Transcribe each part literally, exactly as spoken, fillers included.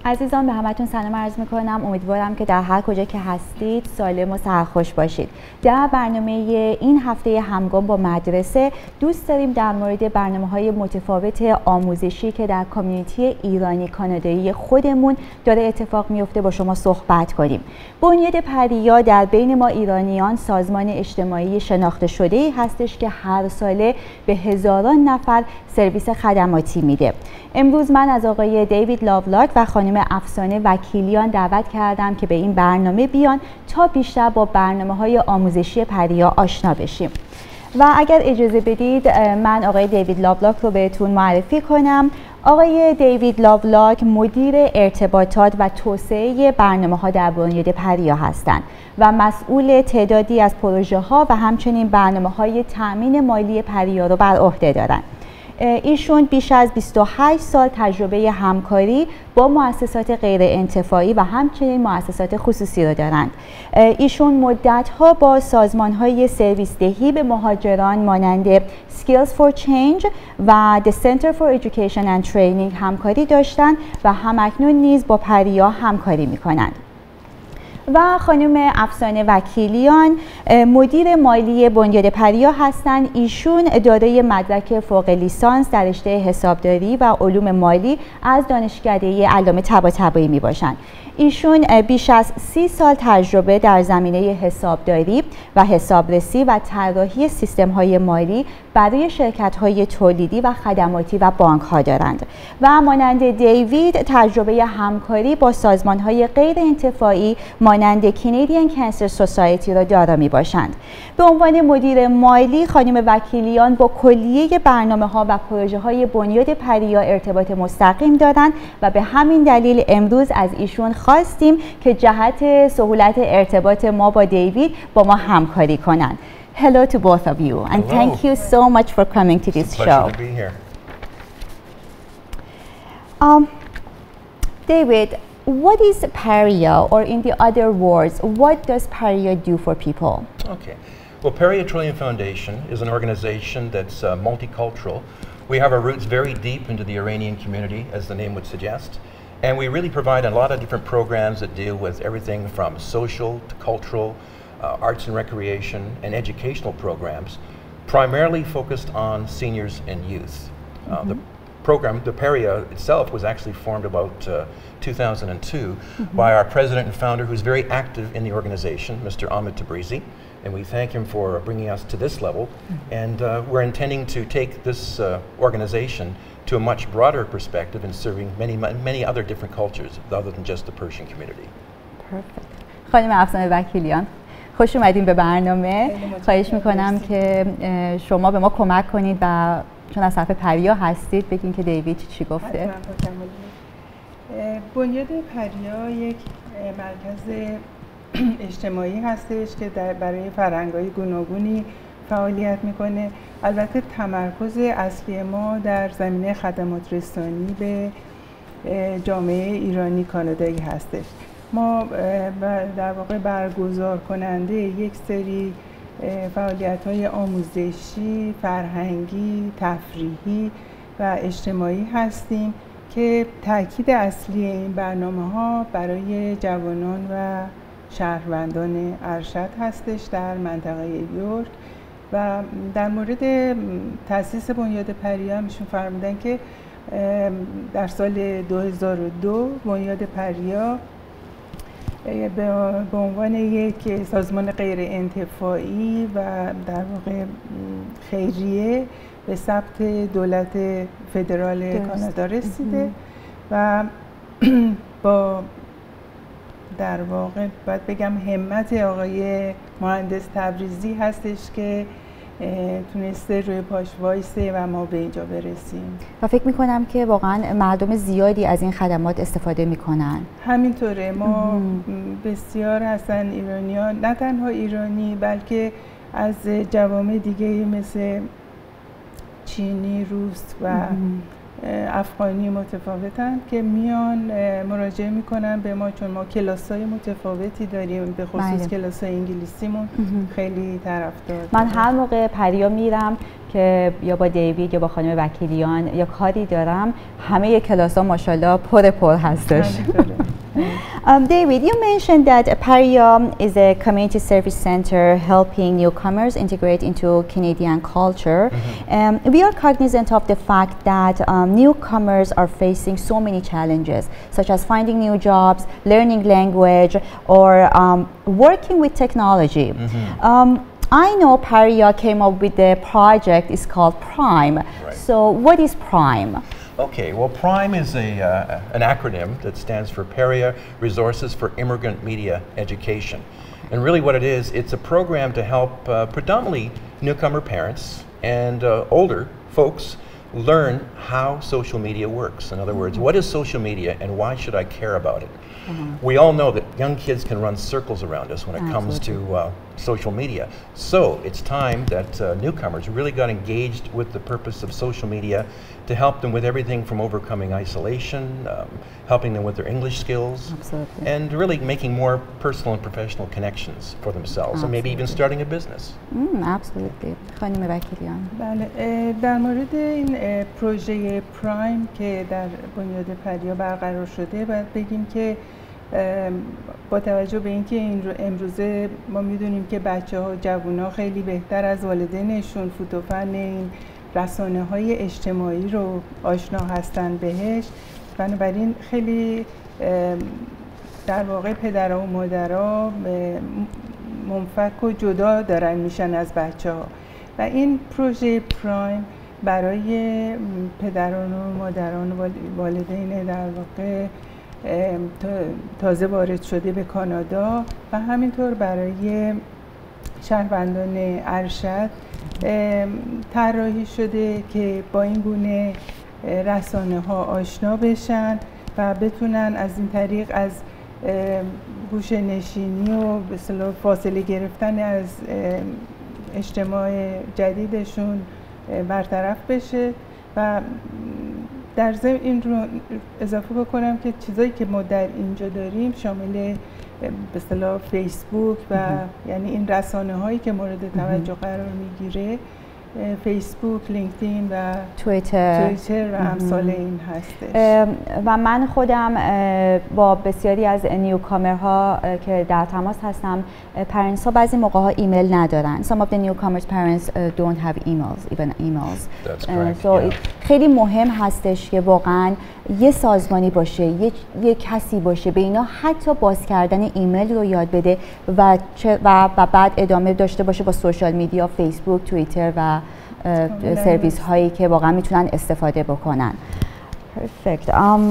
عزیزان به همتون سلام عرض میکنم. امیدوارم که در هر کجا که هستید سالم و سرخوش باشید. در برنامه این هفته همگام با مدرسه دوست داریم در مورد برنامه‌های متفاوت آموزشی که در کامیونیتی ایرانی کانادایی خودمون داره اتفاق میفته با شما صحبت کنیم. بنیاد پریا در بین ما ایرانیان سازمان اجتماعی شناخته شده‌ای هستش که هر ساله به هزاران نفر سرویس خدماتی میده. امروز من از آقای دیوید لاولاک و خانم افسانه وکیلیان دعوت کردم که به این برنامه بیان تا بیشتر با برنامه‌های آموزشی پریا آشنا بشیم. و اگر اجازه بدید من آقای دیوید لاولاک رو بهتون معرفی کنم. آقای دیوید لاولاک مدیر ارتباطات و توسعه برنامه‌ها در بنیاد پریا هستند و مسئول تعدادی از پروژه‌ها و همچنین برنامه‌های تأمین مالی پریا رو بر عهده دارند. ایشون بیش از بیست و هشت سال تجربه همکاری با مؤسسات غیر انتفاعی و همچنین مؤسسات خصوصی رو دارند. ایشون مدت‌ها با سازمان‌های سرویس دهی به مهاجران مانند Skills for Change و The Center for Education and Training همکاری داشتند و همکنون نیز با پریا همکاری می‌کنند. و خانم افسانه وکیلیان مدیر مالی بنیاد پریا هستند. ایشون دارای مدرک فوق لیسانس در رشته حسابداری و علوم مالی از دانشکده علامه طباطبایی می باشند. ایشون بیش از سی سال تجربه در زمینه حسابداری و حسابرسی و طراحی سیستم‌های مالی برای شرکت‌های تولیدی و خدماتی و بانک‌ها دارند و مانند دیوید تجربه همکاری با سازمان‌های غیر انتفاعی مانند کینیدین کانسر سوسایتی را دارا می‌باشند. به عنوان مدیر مالی خانم وکیلیان با کلیه برنامه‌ها و پروژه‌های بنیاد پریا ارتباط مستقیم دارند و به همین دلیل امروز از ایشون خواستیم که جهت سهولت ارتباط ما با دیوید با ما همکاری کنند. Hello to both of you and Hello. thank you so much for coming to this It's a show. pleasure to be here. Um, David, what is Pariya, or in the other words, what does Pariya do for people? Okay. Well, Pariya Trillium Foundation is an organization that's uh, multicultural. We have our roots very deep into the Iranian community, as the name would suggest. And we really provide a lot of different programs that deal with everything from social to cultural, uh, arts and recreation, and educational programs, primarily focused on seniors and youth. Mm-hmm. uh, the program, the Pariya itself, was actually formed about uh, two thousand two mm-hmm. by our president and founder, who's very active in the organization, Mister Ahmed Tabrizi, and we thank him for bringing us to this level. Mm-hmm. And uh, we're intending to take this uh, organization to a much broader perspective in serving many, many other different cultures other than just the Persian community. Perfect. خانم افسانه وکیلیان خوش اومدین به برنامه. خواهش میکنم که شما به ما کمک کنید و چون از طرف پریا هستید بگین که دیوید چی گفته. بنیاد پریا یک مرکز اجتماعی هستش که در برای فرهنگ‌های گوناگونی فعالیت میکنه. البته تمرکز اصلی ما در زمینه خدمات رسانی به جامعه ایرانی کانادایی هستش. ما در واقع برگزار کننده یک سری فعالیت‌های آموزشی، فرهنگی، تفریحی و اجتماعی هستیم که تاکید اصلی این برنامه‌ها برای جوانان و شهروندان ارشد هستش در منطقه یورک. و در مورد تأسیس بنیاد پریا میشون فرمودن که در سال دو هزار و دو بنیاد پریا به عنوان یک سازمان غیر انتفاعی و در واقع خیریه به ثبت دولت فدرال کانادا رسیده و با در واقع باید بگم همت آقای مهندس تبریزی هستش که تونسته روی پاش وایسه و ما به اینجا برسیم. و فکر میکنم که واقعا مردم زیادی از این خدمات استفاده میکنن. همینطوره. ما بسیار هستن ایرانیان، نه تنها ایرانی بلکه از جوامع دیگه مثل چینی، روس و افغانی متفاوتن که میان مراجعه میکنن به ما، چون ما کلاس‌های متفاوتی داریم، به خصوص کلاس‌های انگلیسیمون خیلی طرفدار. من هر موقع پریا میرم که یا با دیوید یا با خانم وکیلیان یا کاری دارم، همه کلاس‌ها ماشاءالله پر پر هستش. Um, David, you mentioned that Paria is a community service center helping newcomers integrate into Canadian culture. Mm-hmm. um, we are cognizant of the fact that um, newcomers are facing so many challenges, such as finding new jobs, learning language, or um, working with technology. Mm-hmm. um, I know Paria came up with the project, it's called Prime. Right. So what is Prime? Okay, well, Prime is a, uh, an acronym that stands for Paria Resources for Immigrant Media Education. And really what it is, it's a program to help uh, predominantly newcomer parents and uh, older folks learn how social media works. In other words, mm-hmm. what is social media and why should I care about it? Mm-hmm. We all know that young kids can run circles around us when it Absolutely. comes to uh, social media. So it's time that uh, newcomers really got engaged with the purpose of social media to help them with everything from overcoming isolation, um, helping them with their English skills, Absolutely. and really making more personal and professional connections for themselves, Absolutely. and maybe even starting a business. Mm, absolutely. خانم وکیلیان. بله، در مورد این پروژه پرایم که در بنیاد پریا برقرار شده، باید بگیم که با توجه به اینکه این امروزه ما میدونیم که بچه‌ها و جوان‌ها خیلی بهتر از والدینشون فوت و فن این رسانه‌های اجتماعی رو آشنا هستن بهش، بنابراین خیلی در واقع پدرها و مادرها منفک و جدا دارن میشن از بچه‌ها و این پروژه پرایم برای پدران و مادران و والدین در واقع تازه وارد شده به کانادا و همینطور برای شهروندان ارشد طراحی شده که با این گونه رسانه ها آشنا بشن و بتونن از این طریق از گوشه نشینی و به اصطلاح فاصله گرفتن از اجتماع جدیدشون برطرف بشه. و در ضمن این رو اضافه بکنم که چیزایی که ما در اینجا داریم شامل به اصطلاح فیسبوک و یعنی این رسانه هایی که مورد توجه قرار میگیره، فیسبوک، لینکدین و توییتر توییتر و امثال این هستش. و من خودم با بسیاری از نیوکامرها که در تماس هستم، پرنتس ها بعضی موقع ها ایمیل ندارن. Some of the newcomers parents uh, don't have emails, even emails. That's correct. So yeah. خیلی مهم هستش که واقعا یه سازمانی باشه، یه, یه کسی باشه به اینا حتی باز کردن ایمیل رو یاد بده و, و, و بعد ادامه داشته باشه با سوشال میدیا، فیسبوک، توییتر و سرویس هایی که واقعا میتونن استفاده بکنن. Perfect. Um,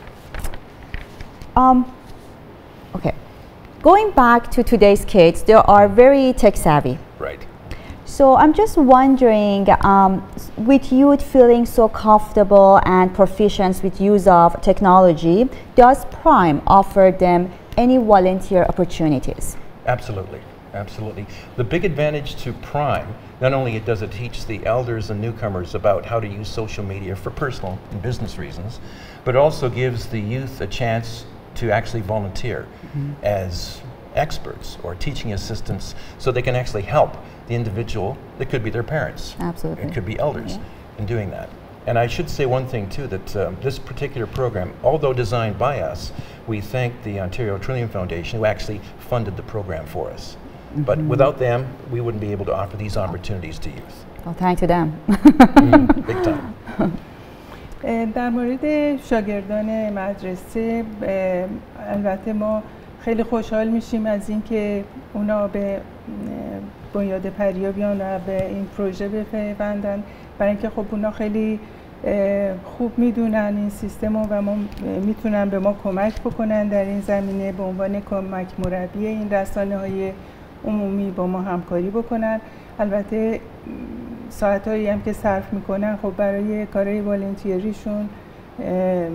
um, okay. Going back to today's kids, they are very tech savvy. Right. So I'm just wondering, um, with youth feeling so comfortable and proficient with use of technology, does Prime offer them any volunteer opportunities? Absolutely, absolutely. The big advantage to Prime, not only does it teach the elders and newcomers about how to use social media for personal and business reasons, but also gives the youth a chance to actually volunteer mm-hmm. as experts or teaching assistants so they can actually help the individual. It could be their parents. Absolutely. It could be elders yeah. in doing that. And I should say one thing too, that um, this particular program, although designed by us, we thank the Ontario Trillium Foundation who actually funded the program for us. Mm-hmm. But without them, we wouldn't be able to offer these opportunities to youth. Well, thank you them. mm, big time. در مورد شاگردان مدرسه، البته ما خیلی خوشحال میشیم از اینکه اونا به بنیاد پریا بیان و به این پروژه بپیوندن، برای اینکه خب اونا خیلی خوب میدونن این سیستم و ما میتونن به ما کمک بکنن در این زمینه، به عنوان کمک مربی این رسانه های عمومی با ما همکاری بکنن. البته ساعتایی هم که صرف میکنن خب برای کارهای والنتیریشون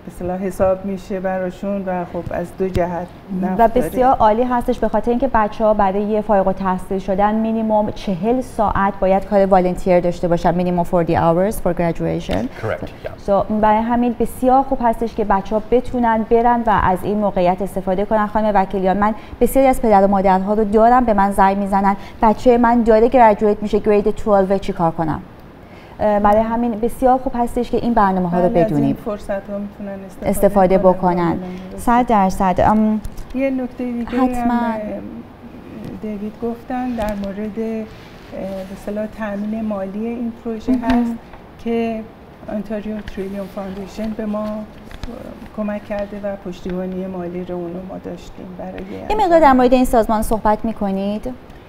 اصطلاح حساب میشه براشون و خب از دو جهت نفع و بسیار عالی هستش به خاطر اینکه بچه‌ها برای فارغ التحصیل شدن مینیمم چهل ساعت باید کار والنتیر داشته باشن، مینیمم چهل hours for graduation. Correct. Yeah. So برای همین بسیار خوب هستش که بچه‌ها بتونن برن و از این موقعیت استفاده کنن. خانم وکیلیان، من بسیاری از پدر و مادرها رو دارم به من زنگ میزنن بچه من داره گریجویت میشه گرید دوازده چیکار کنم؟ برای همین بسیار خوب هستش که این برنامه ها رو بدونیم، فرصت ها میتونن استفاده, استفاده بکنن. صد درصد. یه نکته دیگه هم دیوید گفتن در مورد به اصطلاح تامین مالی این پروژه هست که انتاریو تریلیون فاندیشن به ما کمک کرده و پشتیبانی مالی رو اونو ما داشتیم برای این مقدار در مورد این سازمان صحبت میکنید؟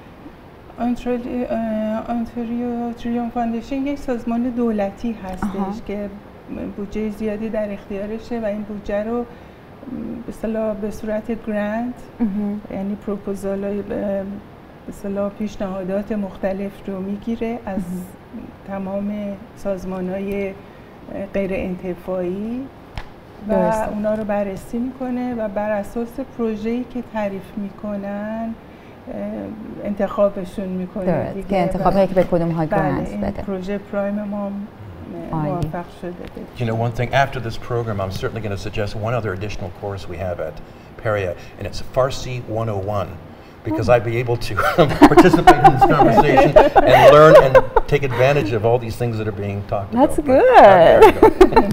انتاریو تریلیون فاندیشن یک سازمان دولتی هستش آها. که بودجه زیادی در اختیارشه و این بودجه رو به اصطلاح به صورت گرانت یعنی پروپوزال‌های به اصطلاح پیشنهادات مختلف رو میگیره از تمام سازمان‌های غیر انتفاعی و اونا رو بررسی میکنه و بر اساس پروژه‌ای که تعریف میکنن انتخابشون میکنه دیگه که انتخابی که به کدوم ها گرانت بده. پروژه پرایم ما موفق شده. You know, one thing after this program, I'm certainly going to suggest one other additional course we have at Peria, and it's Farsi one oh one, because I'd be able to participate in this conversation and learn and take advantage of all these things that are being talked That's about. That's good.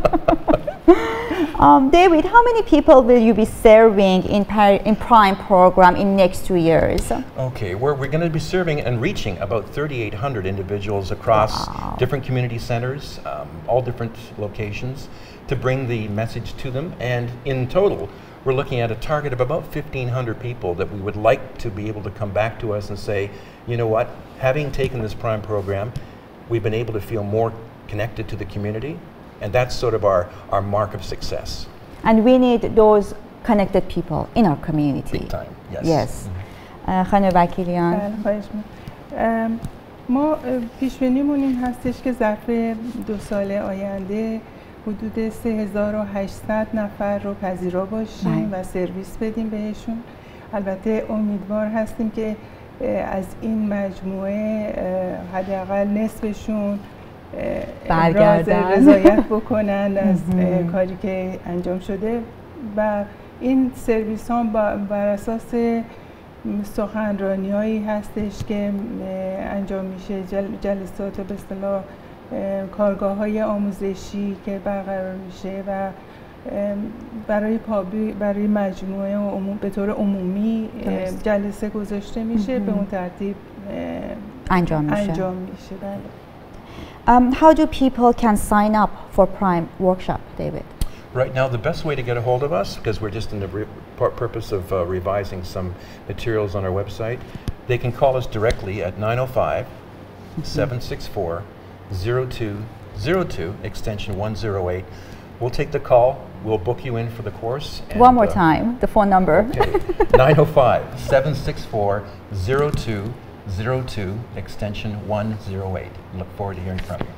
Um, David, how many people will you be serving in, in Prime program in next two years? Okay, we're, we're going to be serving and reaching about thirty-eight hundred individuals across wow. different community centers, um, all different locations, to bring the message to them. And in total, we're looking at a target of about fifteen hundred people that we would like to be able to come back to us and say, you know what, having taken this Prime program, we've been able to feel more connected to the community. And that's sort of our, our mark of success. And we need those connected people in our community. Big time, yes. Yes. خانم وکیلیان. ما پیش بینیمون این هستش که ظرف دو سال آینده حدود سه هزار و هشتصد نفر رو پذیرا باشیم و سرویس بدیم بهشون. البته امیدوار هستیم که از این مجموعه حداقل نصفشون ابراز رضایت بکنن از کاری که انجام شده و این سرویس ها بر اساس سخنرانی هایی هستش که انجام میشه، جل جلسات به اصطلاح کارگاه های آموزشی که برقرار میشه و برای پابی برای مجموعه و عموم به طور عمومی جلسه گذاشته میشه به اون ترتیب انجام میشه. انجام میشه بله. Um, how do people can sign up for Prime workshop, David? Right now, the best way to get a hold of us, because we're just in the purpose of uh, revising some materials on our website, they can call us directly at nine oh five, seven six four, zero two zero two, extension one oh eight. We'll take the call, we'll book you in for the course. And, One more uh, time, the phone number. Okay, nine oh five, seven six four, zero two zero two, extension one oh eight. Look forward to hearing from you.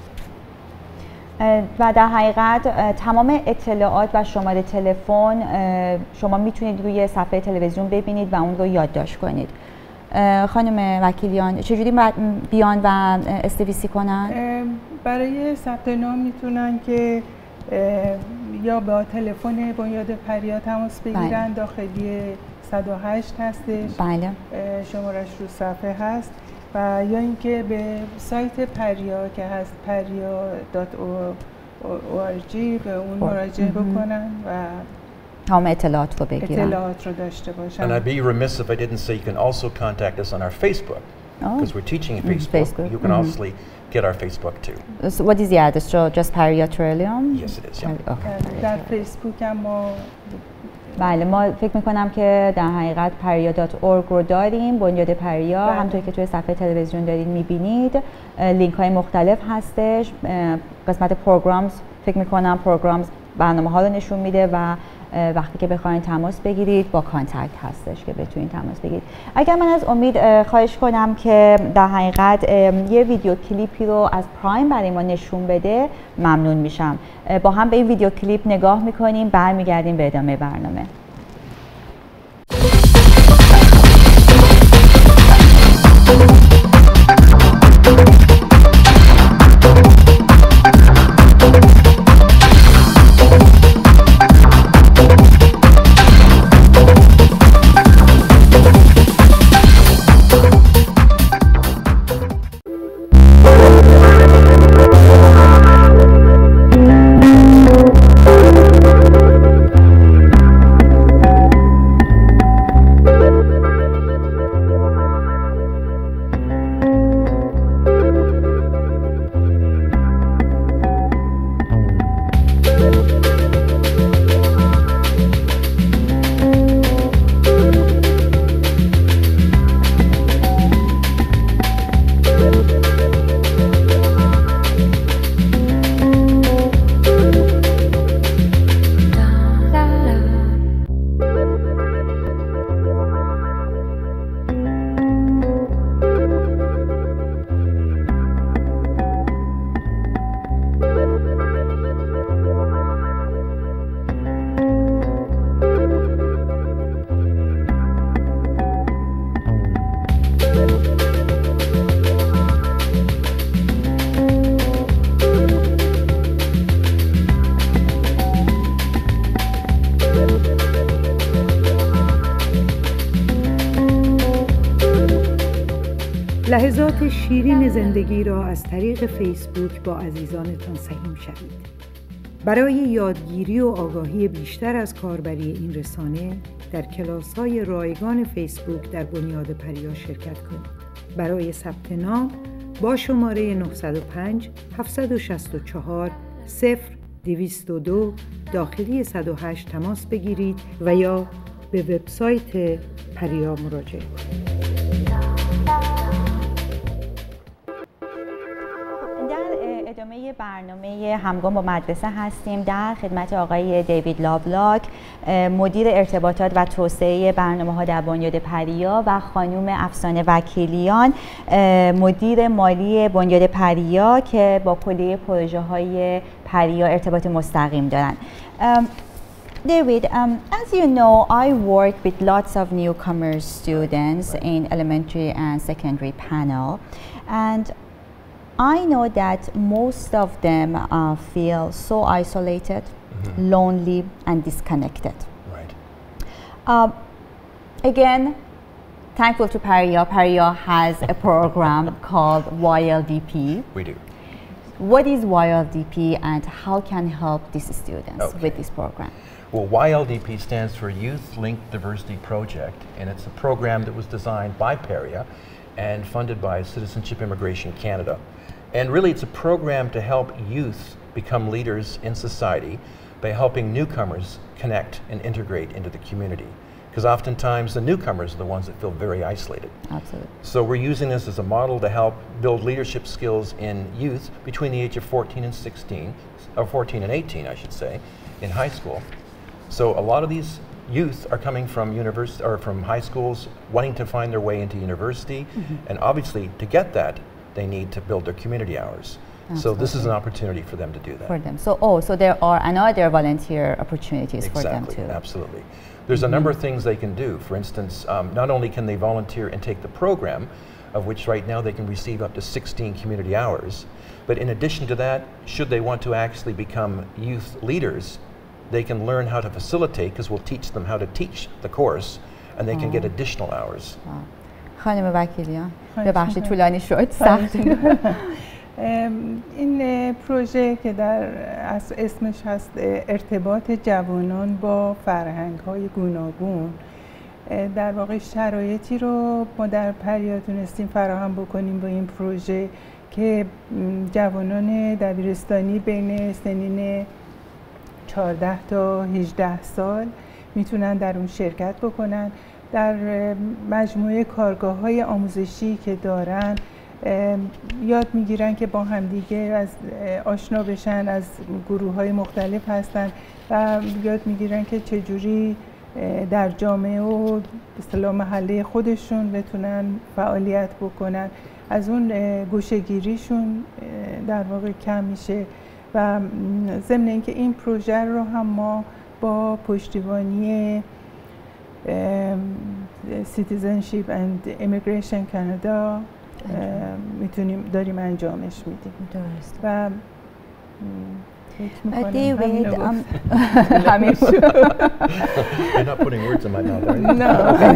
و در حقیقت تمام اطلاعات و شماره تلفن شما میتونید روی صفحه تلویزیون ببینید و اون رو یادداشت کنید. خانم وکیلیان چجوری بیان و استویسی کنن؟ برای ثبت نام میتونن که یا با تلفن بنیاد پریا تماس بگیرن. بله. داخلی صد و هشت هستش. بله. شمارش رو صفحه هست و یا اینکه به سایت پریا که هست پریا دات او آر جی به اون مراجعه بکنن و تمام اطلاعات رو بگیرن. اطلاعات رو داشته باشن. And I'd be remiss if I didn't say you can also contact us on our Facebook because oh. we're teaching in Facebook. Facebook. You can mm-hmm. obviously get our Facebook too. So what is the address? So just Peria Trillium? Yes, it is. Yeah. Okay. در فیسبوک هم ما بله ما فکر میکنم که در حقیقت پریا دات اورگ رو داریم، بنیاد پریا. بله. همونطور که توی صفحه تلویزیون دارید میبینید لینک های مختلف هستش. قسمت پروگرامز فکر میکنم پروگرامز برنامه ها رو نشون میده و وقتی که بخواید تماس بگیرید با کانتکت هستش که بتونید تماس بگیرید. اگر من از امید خواهش کنم که در حقیقت یه ویدیو کلیپی رو از پرایم برای ما نشون بده ممنون میشم. با هم به این ویدیو کلیپ نگاه میکنیم، برمیگردیم به ادامه برنامه. لحظات شیرین زندگی را از طریق فیسبوک با عزیزانتان سهیم شوید. برای یادگیری و آگاهی بیشتر از کاربری این رسانه در کلاس‌های رایگان فیسبوک در بنیاد پریا شرکت کنید. برای ثبت نام با شماره نه صفر پنج هفت شش چهار صفر دویست و دو داخلی صد و هشت تماس بگیرید و یا به وبسایت پریا مراجعه کنید. ادامه برنامه همگام با مدرسه هستیم. در خدمت آقای دیوید لاولاک، مدیر ارتباطات و توسعه برنامه‌ها در بنیاد پریا، و خانم افسانه وکیلیان، مدیر مالی بنیاد پریا که با کلیه پروژه‌های پریا ارتباط مستقیم دارند. David, um, as you know, I work with lots of newcomer students in elementary and secondary panel, and I know that most of them uh, feel so isolated, mm-hmm. lonely, and disconnected. Right. Uh, again, thankful to Pariya, Pariya has a program called Y L D P. We do. What is Y L D P and how can help these students Okay. with this program? Well, Y L D P stands for Youth Linked Diversity Project, and it's a program that was designed by Pariya and funded by Citizenship Immigration Canada. And really it's a program to help youth become leaders in society by helping newcomers connect and integrate into the community. Because oftentimes the newcomers are the ones that feel very isolated. Absolutely. So we're using this as a model to help build leadership skills in youth between the age of fourteen and sixteen, or fourteen and eighteen I should say, in high school. So a lot of these youth are coming from university or from high schools wanting to find their way into university, mm-hmm. and obviously to get that they need to build their community hours. Absolutely. So this is an opportunity for them to do that. For them. So oh, so there are another volunteer opportunities exactly, for them too. Absolutely. There's mm-hmm. a number of things they can do. For instance, um, not only can they volunteer and take the program, of which right now they can receive up to sixteen community hours, but in addition to that, should they want to actually become youth leaders, they can learn how to facilitate, because we'll teach them how to teach the course, and they oh. can get additional hours. Wow. خانم وکیلیان، ببخشید طولانی شد، سخت. این پروژه که در اسمش هست ارتباط جوانان با فرهنگ‌های گوناگون، در واقع شرایطی رو ما در پریا تونستیم فراهم بکنیم با این پروژه که جوانان دبیرستانی بین سنین چهارده تا هجده سال میتونن در اون شرکت بکنن. در مجموعه کارگاه‌های آموزشی که دارن یاد میگیرن که با همدیگه از آشنا بشن، از گروه های مختلف هستن و یاد میگیرن که چجوری در جامعه و به اصطلاح محله خودشون بتونن فعالیت بکنن. از اون گوشه‌گیریشون در واقع کم میشه و ضمن اینکه این پروژه رو هم ما با پشتیبانی Citizenship and Immigration Canada میتونیم داریم انجامش میدیم. درست. و دیوید همین You're not putting words in my mouth, are you? No.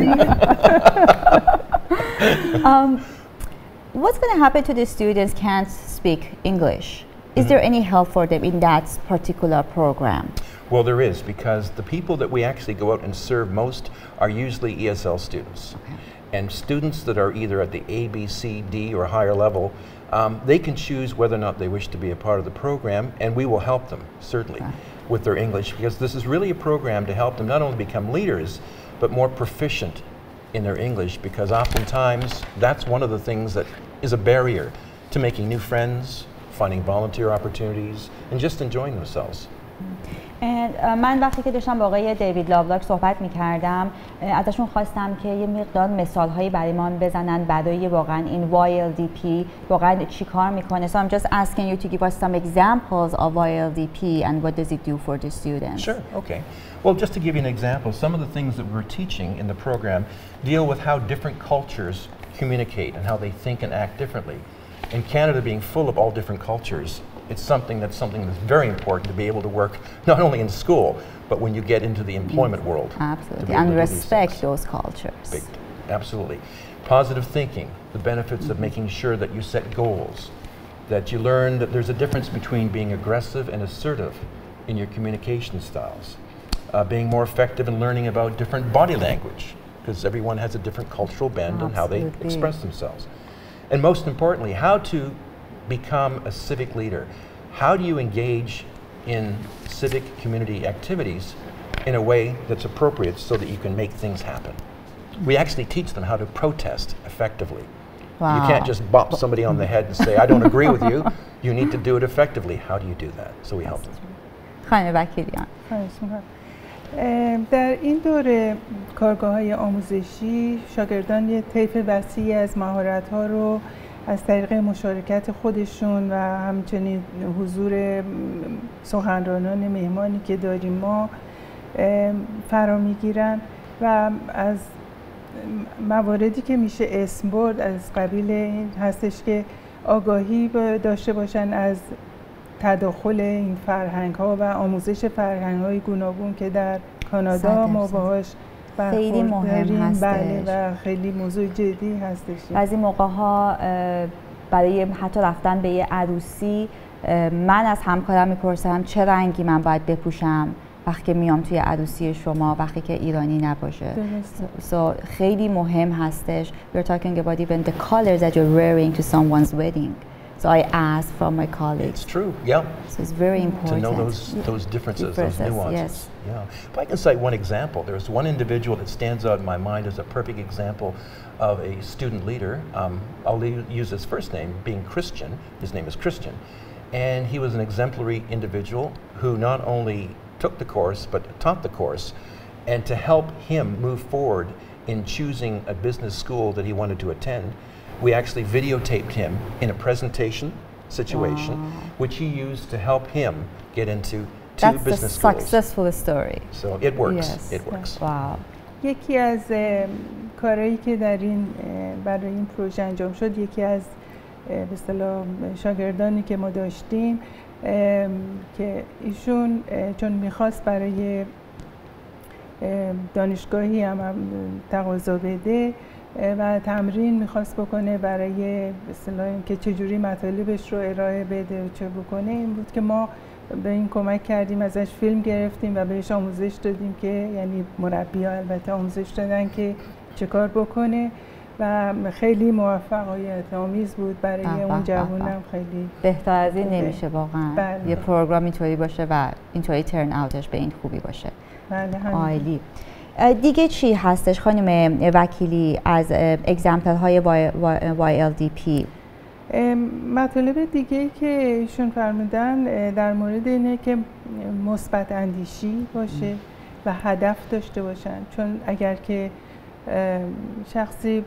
um, what's going to happen to the students who can't speak English? Is mm-hmm. there any help for them in that particular program? Well, there is, because the people that we actually go out and serve most are usually E S L students. Okay. And students that are either at the A, B, C, D or higher level, um, they can choose whether or not they wish to be a part of the program, and we will help them, certainly, okay. with their English, because this is really a program to help them not only become leaders, but more proficient in their English, because oftentimes that's one of the things that is a barrier to making new friends, finding volunteer opportunities, and just enjoying themselves. من وقتی که داشتم با آقای دیوید لاولاک صحبت می‌کردم ازشون خواستم که یه مقدار مثال‌هایی برای ما بزنن برای واقعاً این وای ال دی پی واقعاً چی کار می‌کنه. So I'm just asking you to give us some examples of Y L D P and what does it do for the students? Sure, okay. Well, just to give you an example, some of the things that we're teaching in the program deal with how different cultures communicate and how they think and act differently. In Canada being full of all different cultures, it's something that's something that's very important to be able to work not only in school, but when you get into the employment yes, world. Absolutely, and respect those cultures. Big, absolutely. Positive thinking, the benefits mm-hmm. of making sure that you set goals, that you learn that there's a difference between being aggressive and assertive in your communication styles, uh, being more effective in learning about different body language, because everyone has a different cultural bend on how they express themselves. And most importantly, how to become a civic leader. How do you engage in civic community activities in a way that's appropriate so that you can make things happen? We actually teach them how to protest effectively. Wow. You can't just bop somebody on the head and say, I don't agree with you. You need to do it effectively. How do you do that? So we help them. خانم وکیلیان. در این دوره کارگاه‌های آموزشی شاگردان یه طیف وسیعی از مهارت‌ها رو از طریق مشارکت خودشون و همچنین حضور سخنرانان مهمانی که داریم ما فرا میگیرن و از مواردی که میشه اسم برد از قبیل این هستش که آگاهی داشته باشن از تداخل این فرهنگ ها و آموزش فرهنگ های گوناگون که در کانادا ما باهاش خیلی مهم هستش. بله و خیلی موضوع جدی هستش. بعضی موقع ها برای حتی رفتن به یه عروسی من از همکارم میپرسم چه رنگی من باید بپوشم وقتی که میام توی عروسی شما وقتی که ایرانی نباشه. so, so خیلی مهم هستش. We're talking about even the colors that you're wearing to someone's wedding. So I asked from my colleagues. It's true, yeah. So it's very important. To know those, those differences, differences, those nuances. Yes. Yeah. If I can cite one example, there's one individual that stands out in my mind as a perfect example of a student leader. Um, I'll use his first name, being Christian. His name is Christian. And he was an exemplary individual who not only took the course, but taught the course. And to help him move forward in choosing a business school that he wanted to attend, we actually videotaped him in a presentation situation, wow. which he used to help him get into two That's business schools. That's a successful story. So it works. Yes. It works. Wow. یکی از کارهایی که در این برای این پروژه انجام شد، یکی از به اصطلاح شاگردانی که ما داشتیم که ایشون چون میخواست برای دانشگاهی هم تقاضا بده و تمرین میخواست بکنه برای به اصطلاح اینکه چجوری مطالبش رو ارائه بده و چه بکنه، این بود که ما به این کمک کردیم، ازش فیلم گرفتیم و بهش آموزش دادیم که یعنی مربی‌ها البته آموزش دادن که چه کار بکنه و خیلی موفقیت آمیز بود برای آه اون جوونم. خیلی بهتر از این نمیشه واقعا. بله. یه پروگرام اینطوری باشه و اینطوری ترن اوتش به این خوبی باشه. بله همین. عالی. دیگه چی هستش خانم وکیلی از اگزمپل های وای ال دی پی؟ مطالب دیگه که ایشون فرمودن در مورد اینه که مثبت اندیشی باشه و هدف داشته باشن، چون اگر که شخصی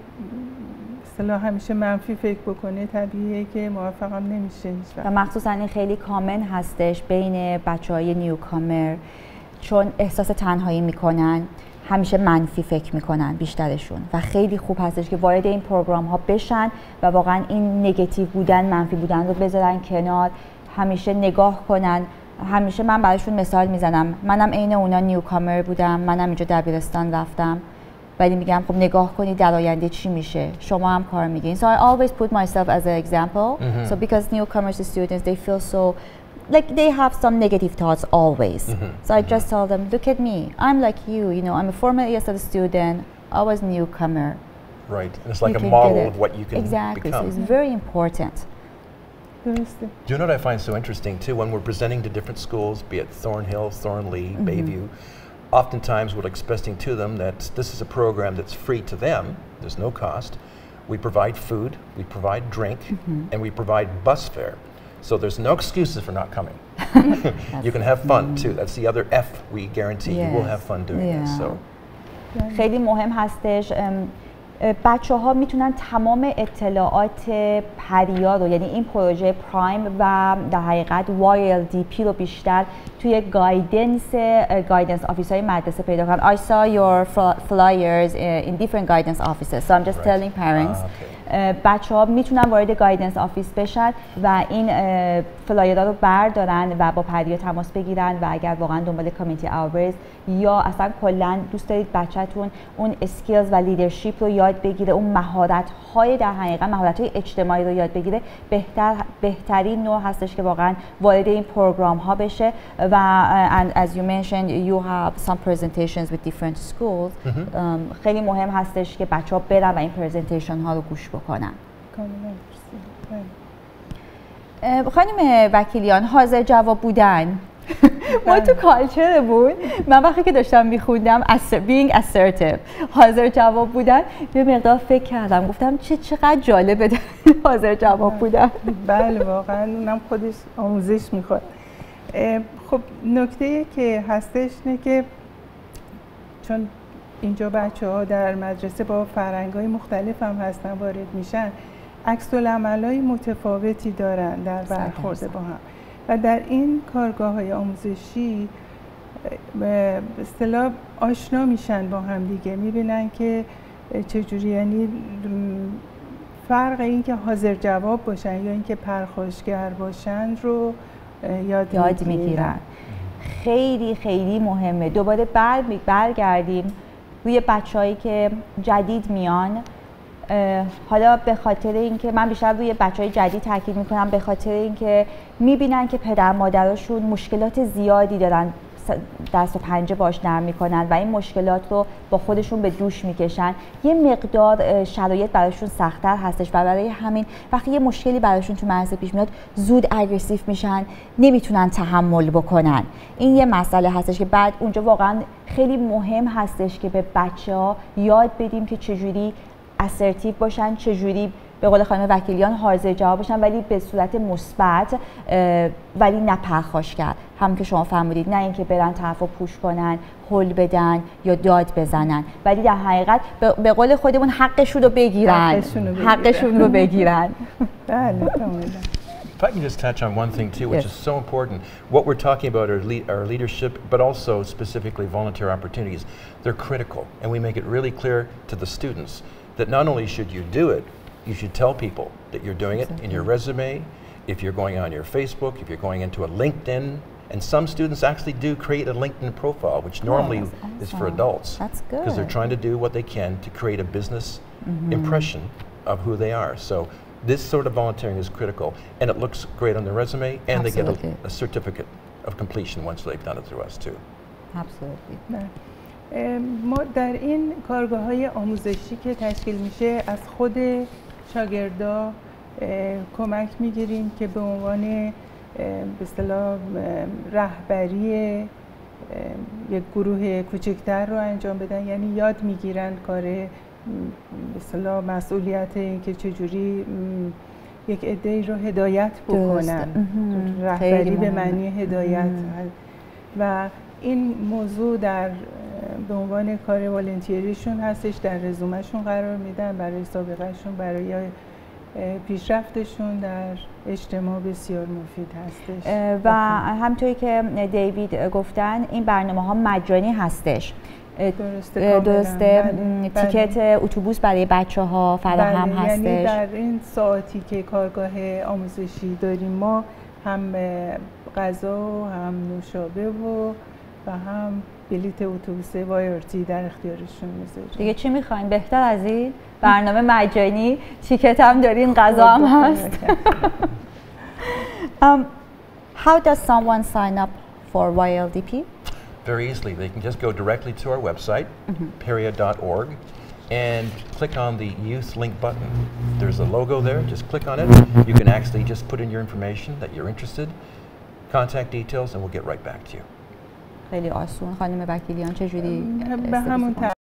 اصطلاح همیشه منفی فکر بکنه طبیعیه که موفق هم نمیشه هیچ. و مخصوصا این خیلی کامن هستش بین بچهای نیوکامر، چون احساس تنهایی میکنن، همیشه منفی فکر میکنن بیشترشون و خیلی خوب هستش که وارد این پروگرام ها بشن و واقعا این نگاتیو بودن، منفی بودن رو بذارن کنار، همیشه نگاه کنن. همیشه من براشون مثال میزنم، منم عین اونا نیوکامر بودم، منم اینجا دبیرستان رفتم، ولی میگم خب نگاه کنید در آینده چی میشه، شما هم کار میگین. So I always put myself as an example. Mm-hmm. So because newcomers students, they feel so like they have some negative thoughts always. Mm-hmm. So I just tell them, look at me, I'm like you, you know, I'm a former E S L student, I was newcomer. Right, and it's like you a model of what you can exactly. become. So it's very important. Do you know what I find so interesting too, when we're presenting to different schools, be it Thornhill, Thornley, mm-hmm. Bayview, oftentimes we're expressing to them that this is a program that's free to them, there's no cost. We provide food, we provide drink, mm-hmm. and we provide bus fare. So there's no excuses for not coming. You can have fun mm-hmm. too. That's the other F we guarantee. Yes. You will have fun doing yeah. this. So. خیلی مهم هستش بچه ها میتونن تمام اطلاعات پریا رو، یعنی این پروژه پرایم و در حقیقت وای ال دی پی رو بیشتر توی گایدنس گایدنس آفیس های مدرسه پیدا کنن. I saw your flyers in different guidance offices, so I'm just right. telling parents. Ah, okay. بچه ها میتونن وارد گایدنس آفیس بشن و این فلایرها رو بردارن و با پریا تماس بگیرن و اگر واقعا دنبال کامیونیتی آورز یا اصلا کلا دوست دارید بچه‌تون اون اسکیلز و لیدرشپ رو یاد بگیره، اون مهارت های در حقیقت مهارت های اجتماعی رو یاد بگیره، بهتر بهترین نوع هستش که واقعا وارد این پروگرام ها بشه. و and as you mentioned you have some presentations with different schools. mm-hmm. um, خیلی مهم هستش که بچه‌ها برن و این پرزنتیشن ها رو گوش بکنن. خانم وکیلیان، حاضر جواب بودن ما تو کالچر بود، من وقتی که داشتم میخوندم being assertive، حاضر جواب بودن، یه مقدار فکر کردم، گفتم چه چقدر جالبه حاضر جواب بودن. بله واقعا اونم خودش آموزش میخواد. خب نکته که هستش اینه که چون اینجا بچه ها در مدرسه با فرهنگ‌های مختلف هم هستن وارد میشن، عکس العمل‌های متفاوتی دارن در برخورد با هم و در این کارگاه‌های آموزشی به اصطلاح آشنا میشن با هم دیگه، میبینن که چجوری، یعنی فرق این که حاضر جواب باشن یا اینکه پرخاشگر باشن رو یاد, یاد میگیرن. خیلی خیلی مهمه. دوباره بر برگردیم روی بچه‌هایی که جدید میان. حالا به خاطر اینکه من بیشتر روی بچه‌های جدید تاکید میکنم، به خاطر اینکه میبینن که پدر مادرشون مشکلات زیادی دارن، دست و پنجه باش نرم میکنن و این مشکلات رو با خودشون به دوش میکشن. یه مقدار شرایط براشون سخت‌تر هستش و برای همین وقتی یه مشکلی براشون تو مدرسه پیش میاد زود اگریسیو میشن، نمیتونن تحمل بکنن. این یه مسئله هستش که بعد اونجا واقعا خیلی مهم هستش که به بچه‌ها یاد بدیم که چجوری assertive باشن، چجوری به قول خانم وکیلیان حاضر جواب باشن، ولی به صورت مثبت، ولی نه پرخاشگر، هم که شما فرمودید، نه اینکه برن طرفو پوش کنن، هول بدن یا داد بزنن، ولی در حقیقت به قول خودمون حقشون رو بگیرن، حقشون رو بگیرن. بله کاملا. If I can just touch on one thing too, which yes. is so important, what we're talking about are le our leadership, but also specifically volunteer opportunities. They're critical, and we make it really clear to the students that not only should you do it, you should tell people that you're doing exactly. it in your resume, if you're going on your Facebook, if you're going into a LinkedIn, and some students actually do create a LinkedIn profile, which normally oh, awesome. is for adults. That's good. Because they're trying to do what they can to create a business mm-hmm. impression of who they are. So this sort of volunteering is critical, and it looks great on their resume, and Absolutely. they get a, a certificate of completion once they've done it through us too. Absolutely. ما در این کارگاه‌های آموزشی که تشکیل میشه از خود شاگردا کمک میگیریم که به عنوان به اصطلاح رهبری یک گروه کوچکتر رو انجام بدن، یعنی یاد میگیرن کار به اصطلاح مسئولیت این که چجوری یک عده‌ای رو هدایت بکنن. رهبری به معنی هدایت و این موضوع در به عنوان کار والنتیریشون هستش، در رزومهشون قرار میدن، برای سابقهشون، برای پیشرفتشون در اجتماع بسیار مفید هستش. و همطوری که دیوید گفتن این برنامه ها مجانی هستش. درسته، درسته. بله. تیکت اتوبوس برای بچه ها فراهم بله. هستش. یعنی در این ساعتی که کارگاه آموزشی داریم ما هم غذا و هم نوشابه و و هم بلیت اتوبوس وایرتی در اختیارشون میذاریم. دیگه چی میخواین؟ بهتر از این برنامه مجانی، تیکت هم دارین، غذا هم هست. um, how does someone sign up for Y L D P? Very easily. They can just go directly to our website, mm-hmm. peria dot org, and click on the Youth Link button. There's a logo there. Just click on it. You can actually just put in your information that you're interested, contact details, and we'll get right back to you. خیلی آسون. خانم وکیلیان چجوری؟ به همون